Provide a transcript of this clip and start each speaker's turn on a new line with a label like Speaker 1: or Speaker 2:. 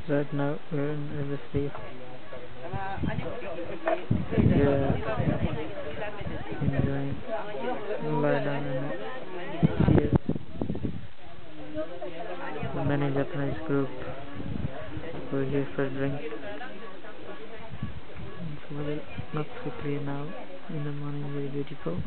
Speaker 1: Right now we're in Riverside. We are enjoying lie down in chairs. Many Japanese group who are here for drink. It's weather not so clear now. In the morning very beautiful.